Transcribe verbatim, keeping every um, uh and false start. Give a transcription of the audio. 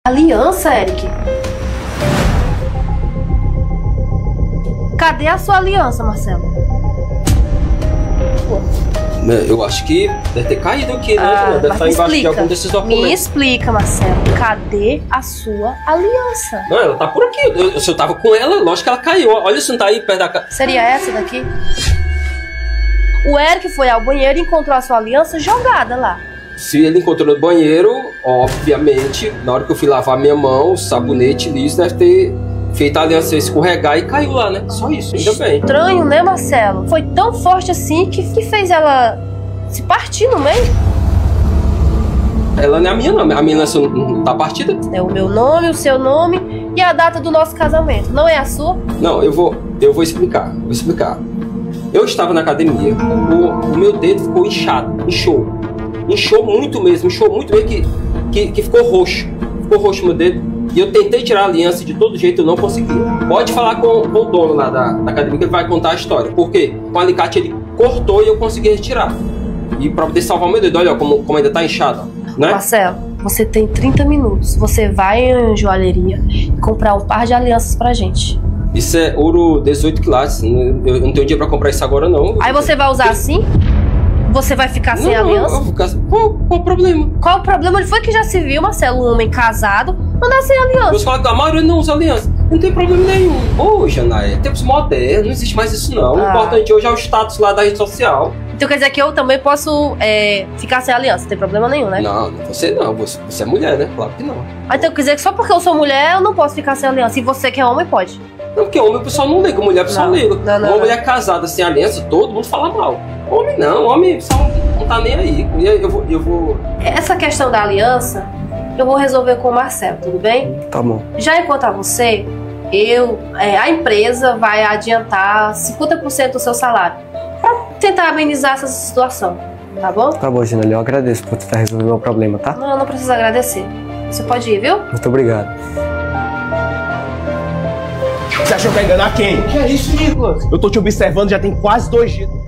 Aliança, Eric? Cadê a sua aliança, Marcelo? Eu acho que deve ter caído aqui, né? Ah, Deve mas estar me embaixo explica, de algum desses documentos. me explica, Marcelo. Cadê a sua aliança? Não, ela tá por aqui. Eu, se eu tava com ela, lógico que ela caiu. Olha se não tá aí perto da casa. Seria essa daqui? O Eric foi ao banheiro e encontrou a sua aliança jogada lá. Se ele encontrou no banheiro, obviamente, na hora que eu fui lavar minha mão, o sabonete liso deve ter feito a aliança escorregar e caiu lá, né? Só isso, ainda bem. Estranho, né, Marcelo? Foi tão forte assim que, que fez ela se partir no meio. Ela não é a minha, não. A minha aliança não tá partida. É o meu nome, o seu nome e a data do nosso casamento. Não é a sua? Não, eu vou, eu vou explicar. Vou explicar. Eu estava na academia, o, o meu dedo ficou inchado, inchou. Inchou muito mesmo, inchou muito mesmo que, que, que ficou roxo. Ficou roxo meu dedo. E eu tentei tirar a aliança de todo jeito, eu não consegui. Pode falar com, com o dono lá da, da academia que ele vai contar a história. Porque com o alicate ele cortou e eu consegui retirar. E pra poder salvar o meu dedo, olha como, como ainda tá inchado, né? Marcelo, você tem trinta minutos. Você vai em joalheria e comprar um par de alianças pra gente. Isso é ouro dezoito quilates. Eu, eu não tenho dinheiro pra comprar isso agora, não. Aí você vai usar assim? Você vai ficar sem não, aliança? Eu vou ficar... Qual, qual o problema? Qual o problema? Ele foi que já se viu, Marcelo, um homem casado, andar sem aliança. Você fala que a maioria não usa aliança. Não tem problema nenhum. Ô, Janaia, tempos modernos, não existe mais isso não. Ah. O importante hoje é o status lá da rede social. Então quer dizer que eu também posso é, ficar sem aliança, não tem problema nenhum, né? Não, você não. Você, você é mulher, né? Claro que não. Ah, então quer dizer que só porque eu sou mulher, eu não posso ficar sem aliança. E você que é homem, pode? Não, porque homem o pessoal não liga, mulher o pessoal liga. Não, não, Uma não. mulher casada sem aliança, todo mundo fala mal. Homem não, homem o pessoal não tá nem aí. Eu, eu, vou, eu vou... Essa questão da aliança, eu vou resolver com o Marcelo, tudo bem? Tá bom. Já enquanto a você, eu, é, a empresa vai adiantar cinquenta por cento do seu salário pra tentar amenizar essa situação, tá bom? Tá bom, Janelle, eu agradeço por tentar resolver o meu problema, tá? Não, não precisa agradecer. Você pode ir, viu? Muito obrigado. Você achou que ia enganar quem? Que é isso, Nicolas? Eu tô te observando já tem quase dois dias.